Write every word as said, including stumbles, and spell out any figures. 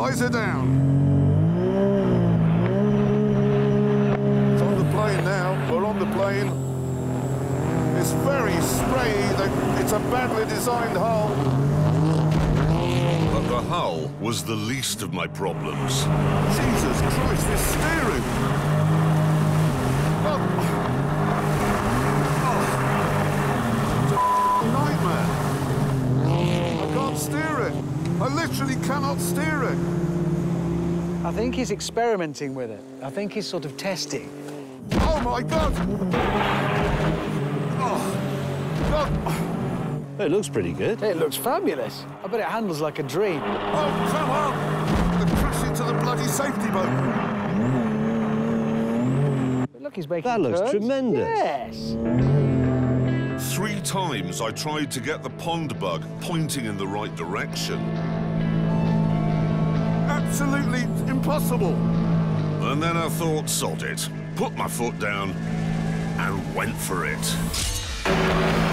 visor down. It's on the plane now. We're on the plane. It's very sprayy. It's a badly designed hull. But the hull was the least of my problems. Jesus Christ, this steering! Oh. Oh. It's a nightmare. I can't steer it. I literally cannot steer it. I think he's experimenting with it. I think he's sort of testing. Oh, my God! Oh, God! It looks pretty good. It looks fabulous. I bet it handles like a dream. Oh, come on! I'm gonna crash into the bloody safety boat. But look, he's making That looks turns. tremendous. Yes. Three times I tried to get the pond bug pointing in the right direction. Absolutely impossible. And then I thought, sod it, put my foot down and went for it.